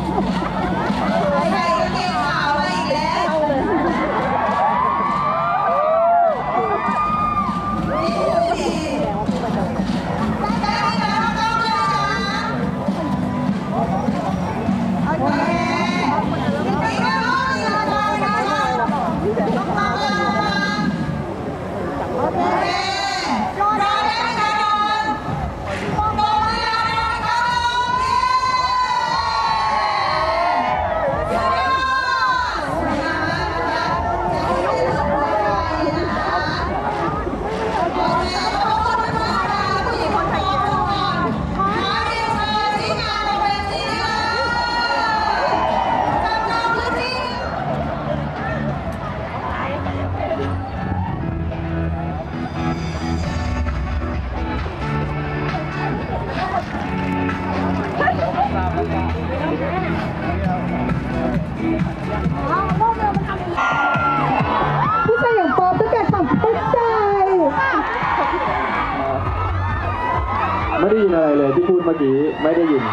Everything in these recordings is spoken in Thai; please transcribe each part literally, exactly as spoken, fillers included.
ใส่กางเกงขาวมาอีกแล้วนี่ดูดีได้ไหมคะน้องๆเลยนะโอเคนี่ก็น้องนี่ก็น้องนะต้องมาเลยโอเครอได้ไหมคะนอนนอนไม่ได้นะคะผู้ชายอย่างป๊อปต้องการความเข้าใจไม่ได้ยินอะไรเลยที่พูดเมื่อกี้ไม่ได้ยิน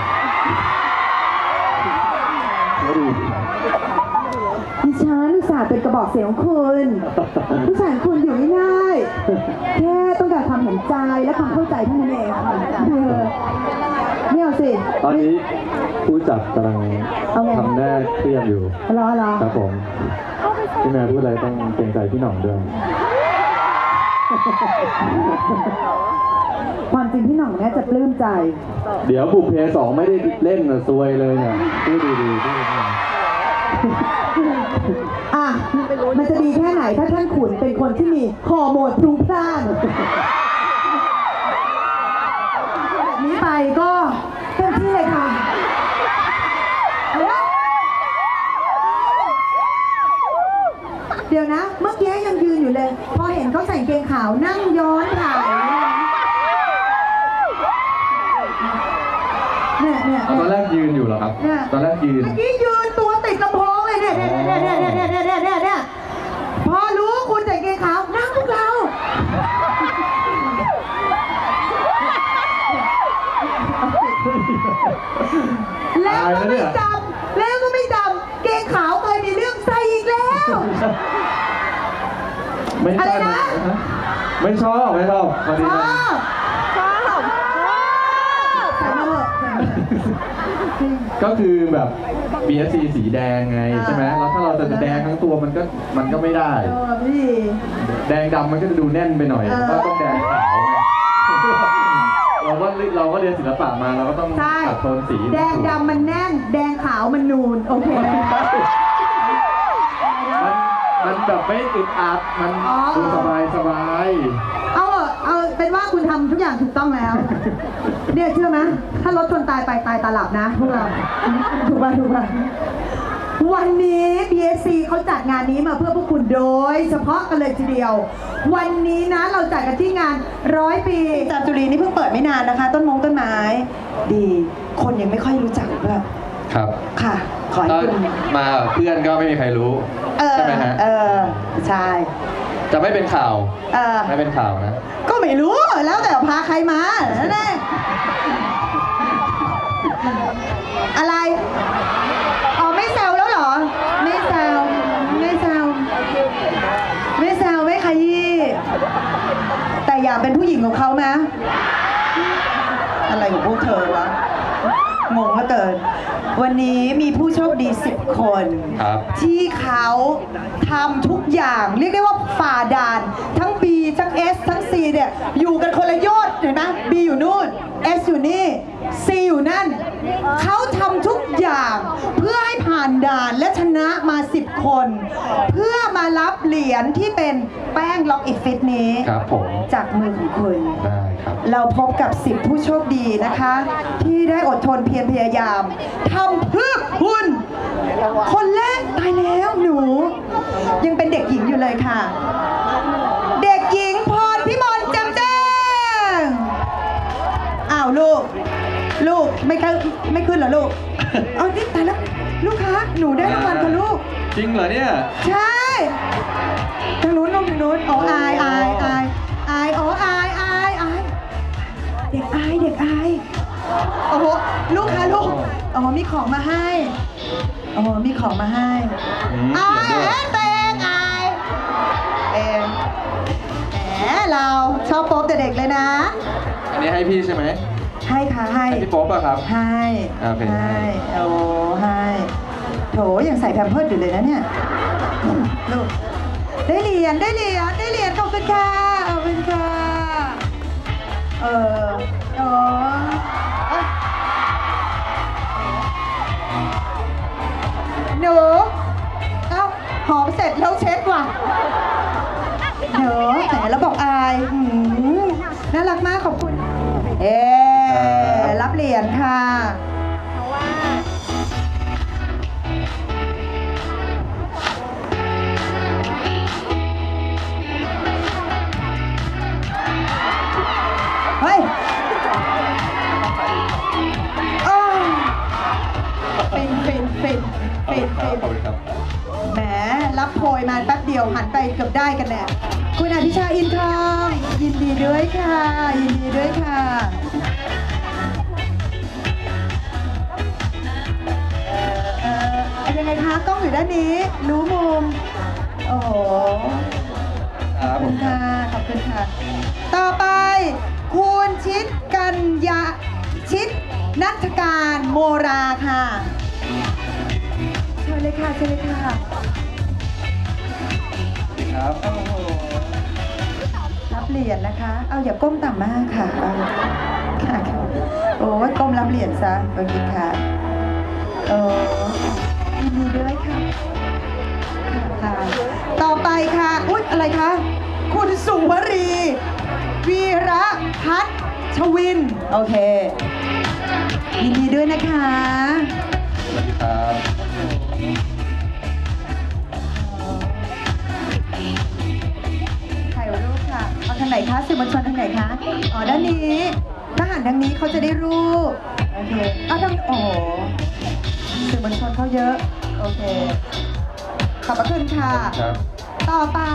ไม่ได้ยินดิฉันอุตส่าห์เป็นกระบอกเสียงของคุณผู้ชายคุณอยู่ง่ายๆแค่ต้องการความเห็นใจและความเข้าใจเท่านั้นเองเออไม่เอาสิตอนนี้ผู้จัดกำลังทำแน่เครียดอยู่รอรอครับผมพี่แม่พูดอะไรต้องเกรงใจพี่หน่องด้วยความจริงพี่หน่องเนี่ยจะปลื้มใจเดี๋ยวบุพเพสองไม่ได้เล่นนะซวยเลยเนี่ยพูดดีๆพูดดีอ่ะมันจะดีแค่ไหนถ้าท่านขุนเป็นคนที่มีฮอร์โมนพรุ่งพล่านแบบนี้ไปก็เต็มที่เลยค่ะเดี๋ยวนะเมื่อกี้ยังยืนอยู่เลยพอเห็นเขาใส่กางเกงขาวนั่งย้อนถ่ายเนี่ยเนี่ยตอนแรกยืนอยู่เหรอครับตอนแรกยืนเมื่อกี้ยืนตัวติดลำโพงเลยเนี่ยเนี่ยเนี่ยเนี่ยเนี่ยเนี่ยเนี่ยเนี่ยเนี่ยพอรู้คุณใส่กางเกงขาวนั่งพวกเราแล้วก็ไม่จำแล้วก็ไม่จำเกงขาวเคยมีเรื่องใส่อีกแล้วไม่ใช่นะไม่ชอบไม่ชอบพอดีชนะอบชอบใส่มาเถอะก็คือแบบ บี เอส ซี สีแดงไงใช่ไหมแล้วถ้าเราจะแดงทั้งตัวมันก็มันก็ไม่ได้แดงดำมันก็จะดูแน่นไปหน่อยก็ต้องแดงขาวไงเราก็เราก็เรียนศิลปะมาเราก็ต้องตัดโทนสีแดงดำมันแน่นแดงขาวมันนูนโอเคมันแบบไม่อึดอัดมันดูสบายสบายเอาเอาเป็นว่าคุณทำทุกอย่างถูกต้องแล้วเนี่ยเชื่อไหมถ้ารถชนตายไปตายตาหลับนะพวกเราถูกป่ะถูกป่ะวันนี้ บี เอส ซี เขาจัดงานนี้มาเพื่อพวกคุณโดยเฉพาะกันเลยทีเดียววันนี้นะเราจัดกันที่งานร้อยปีจามจุรีนี่เพิ่งเปิดไม่นานนะคะต้นมงต้นไม้ดีคนยังไม่ค่อยรู้จักด้วยครับค่ะขอให้คุณมาเพื่อนก็ไม่มีใครรู้ใช่ไหมฮะเออใช่จะไม่เป็นข่าวเออไม่เป็นข่าวนะก็ไม่รู้แล้วแต่พาใครมานั่นเองอะไรอ๋อไม่แซวแล้วเหรอไม่แซวไม่แซวไม่แซวไม่ขยี้แต่อยากเป็นผู้หญิงของเขาไหมอะไรของพวกเธอวะงงเหลือเกินวันนี้มีผู้โชคดีสิบคนที่เขาทำทุกอย่างเรียกได้ว่าฝ่าด่านทั้ง B ทั้ง S ทั้ง C เนี่ยอยู่กันคนละยอดเห็นไหม B อยู่นู่น S อยู่นี่ C อยู่นั่นเขาทำทุกอย่างเพื่อให้ผ่านด่านและชนะมาสิบคนเพื่อมารับเหรียญที่เป็นแป้งล็อกอิทฟิตนี้จากมือของคุณได้ครับเราพบกับสิบผู้โชคดีนะคะที่ได้อดทนเพียรพยายามทำเพื่อคุณคนแรกตายแล้วหนูยังเป็นเด็กหญิงอยู่เลยค่ะเด็กหญิงพรพิมลแจ่มแจ้งอ้าวลูกลูกไม่ขึ้นไม่ขึ้นเหรอลูกเอาดิตายแล้วลูกคะหนูได้รางวัลค่ะลูกจริงเหรอเนี่ยใช่ทางนู้นลงทางนู้นอ๋ออายอายอายอายอ๋ออายอายอายเด็กอายเด็กอายโอ้โหลูกคะลูกอ๋อมีของมาให้อ๋อมีของมาให้นี่อายเขียนด้วยเองอายเองแหมเราชอบโป๊บแต่เด็กเลยนะอันนี้ให้พี่ใช่ไหมให้ค่ะให้ให้พี่โป๊ปอะครับให้โอเคให้โอ้ให้โถยังใส่แพมเพิร์สอยู่เลยนะเนี่ยลูกได้เหรียญได้เหรียญได้เหรียญขอบคุณค่ะขอบคุณค่ะเออโอ้เอ้ยหนูเอ้าหอมเสร็จแล้วเช็ดว่ะหนูแหมแล้วบอกอายหืมน่ารักมากขอบคุณ เอ๊รับเหรียญค่ะเฮ้ยโอ้ฟินฟินฟินฟินฟินขอบคุณครับแหมรับโพยมาแป๊บเดียวหันไปเกือบได้กันแน่คุณอภิชาอินทองยินดีด้วยค่ะ ยินดีด้วยค่ะเอ่อเอ่อยังไงคะกล้องอยู่ด้านนี้ รู้มุม โอ้โหครัขอบบ ผคุมณค่ะ ขอบคุณค่ะ ต่อไป คุณชิดกัญญาชิดนัฐการโมราค่ะเชิญเลยค่ะเชิญเลยค่ะครับโอ้โหรับเหรียญนะคะ เอาอย่าก้มต่ำมากค่ะเอาค่ะค่ะโอ้ยก้มรับเหรียญซะโอเคค่ะโอ้ยินดีด้วยค่ะค่ะ ต่อไปค่ะ อุ๊ย อะไรคะ คุณสุวรี วีระพัฒชวิน โอเค ยินดีด้วยนะคะสวัสดีครับถ่ายรูปค่ะ เอาทางไหนคะสื่อมวลชนทางไหนคะ อ๋อ ด้านนี้ถ้าหันทางนี้เขาจะได้รูป โอเคเอาทางโอ้โหสื่อมวลชนเขาเยอะ โอเค ขอบพระคุณค่ะครับต่อไป